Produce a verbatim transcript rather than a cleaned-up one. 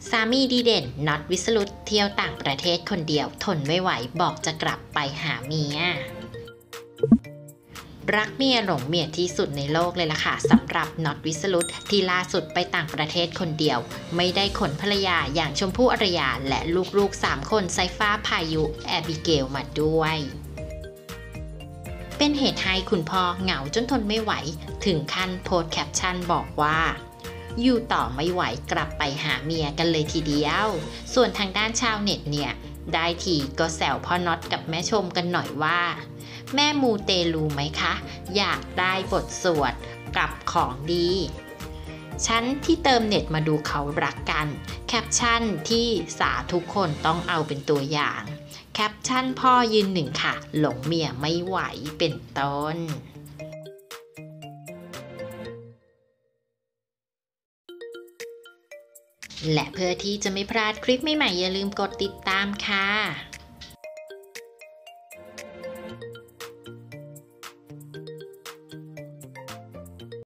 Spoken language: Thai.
สามีดีเด่นน็อตวิสรุตเที่ยวต่างประเทศคนเดียวทนไม่ไหวบอกจะกลับไปหาเมียรักเมียหลงเมียที่สุดในโลกเลยล่ะค่ะสำหรับน็อตวิสรุตที่ล่าสุดไปต่างประเทศคนเดียวไม่ได้ขนภรรยาอย่างชมพู่อารยาและลูกๆสามคนไซฟ้าพายุแอบิเกลมาด้วยเป็นเหตุให้คุณพ่อเหงาจนทนไม่ไหวถึงขั้นโพสต์แคปชั่นบอกว่าอยู่ต่อไม่ไหวกลับไปหาเมียกันเลยทีเดียวส่วนทางด้านชาวเน็ตเนี่ยได้ทีก็แซวพ่อน็อตกับแม่ชมกันหน่อยว่าแม่มูเตลูไหมคะอยากได้บทสวดกับของดีฉันที่เติมเน็ตมาดูเขารักกันแคปชั่นที่สาทุกคนต้องเอาเป็นตัวอย่างแคปชั่นพ่อยืนหนึ่งค่ะหลงเมียไม่ไหวเป็นต้นและเพื่อที่จะไม่พลาดคลิปใหม่ๆอย่าลืมกดติดตามค่ะ